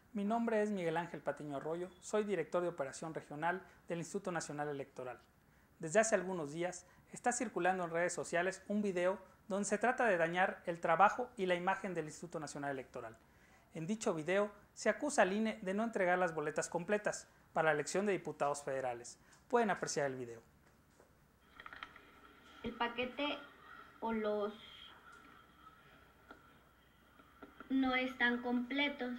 Mi nombre es Miguel Ángel Patiño Arroyo, soy director de Operación Regional del Instituto Nacional Electoral. Desde hace algunos días está circulando en redes sociales un video donde se trata de dañar el trabajo y la imagen del Instituto Nacional Electoral. En dicho video se acusa al INE de no entregar las boletas completas para la elección de diputados federales. Pueden apreciar el video. El paquete o los no están completos.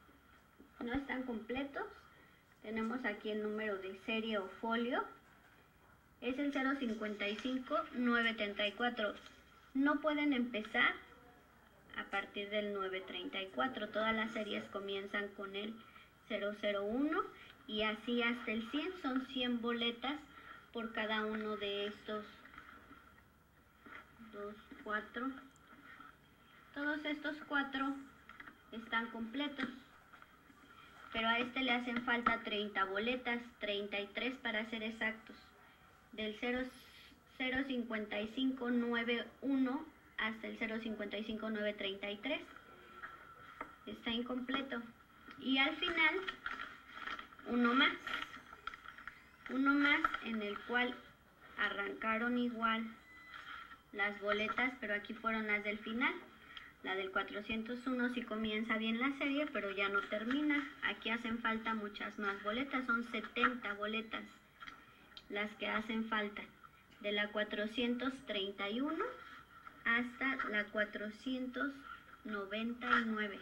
Tenemos aquí el número de serie o folio. Es el 055-934. No pueden empezar a partir del 934. Todas las series comienzan con el 001 y así hasta el 100. Son 100 boletas por cada uno de estos 2, 4. Todos estos 4 están completos, pero a este le hacen falta 30 boletas, 33 para ser exactos, del 05591 hasta el 055-933. Está incompleto. Y al final, uno más en el cual arrancaron igual las boletas, pero aquí fueron las del final. La del 401 sí comienza bien la serie, pero ya no termina. Aquí hacen falta muchas más boletas, son 70 boletas las que hacen falta. De la 431 hasta la 499.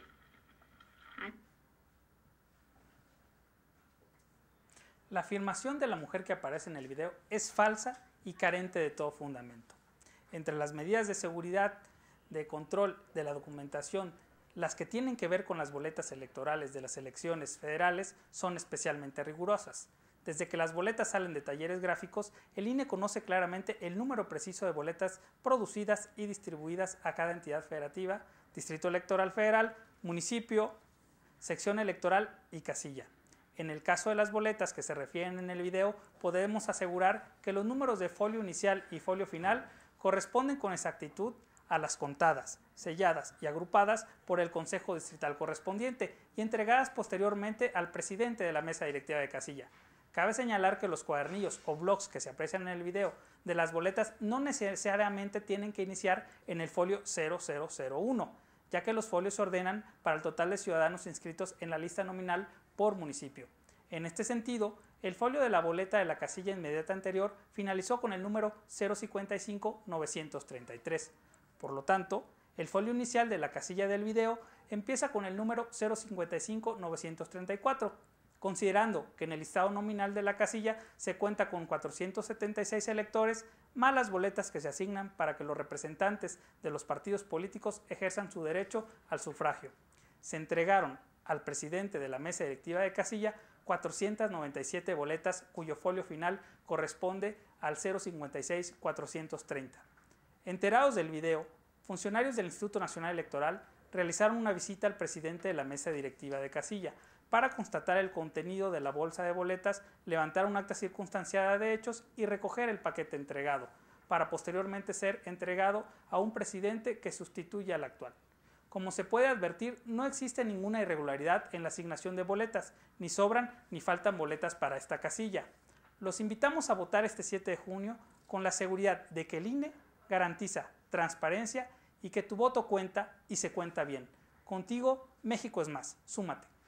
La afirmación de la mujer que aparece en el video es falsa y carente de todo fundamento. Entre las medidas de seguridad, de control de la documentación, las que tienen que ver con las boletas electorales de las elecciones federales son especialmente rigurosas. Desde que las boletas salen de talleres gráficos, el INE conoce claramente el número preciso de boletas producidas y distribuidas a cada entidad federativa, distrito electoral federal, municipio, sección electoral y casilla. En el caso de las boletas que se refieren en el video, podemos asegurar que los números de folio inicial y folio final corresponden con exactitud a las contadas, selladas y agrupadas por el Consejo Distrital correspondiente y entregadas posteriormente al presidente de la mesa directiva de casilla. Cabe señalar que los cuadernillos o blocs que se aprecian en el video de las boletas no necesariamente tienen que iniciar en el folio 0001, ya que los folios se ordenan para el total de ciudadanos inscritos en la lista nominal por municipio. En este sentido, el folio de la boleta de la casilla inmediata anterior finalizó con el número 055-933. Por lo tanto, el folio inicial de la casilla del video empieza con el número 055-934, considerando que en el listado nominal de la casilla se cuenta con 476 electores, más las boletas que se asignan para que los representantes de los partidos políticos ejerzan su derecho al sufragio. Se entregaron al presidente de la mesa directiva de casilla 497 boletas cuyo folio final corresponde al 056-430. Enterados del video, funcionarios del Instituto Nacional Electoral realizaron una visita al presidente de la mesa directiva de casilla para constatar el contenido de la bolsa de boletas, levantar un acta circunstanciada de hechos y recoger el paquete entregado, para posteriormente ser entregado a un presidente que sustituya al actual. Como se puede advertir, no existe ninguna irregularidad en la asignación de boletas, ni sobran ni faltan boletas para esta casilla. Los invitamos a votar este 7 de junio con la seguridad de que el INE garantiza transparencia y que tu voto cuenta y se cuenta bien. Contigo, México es más. Súmate.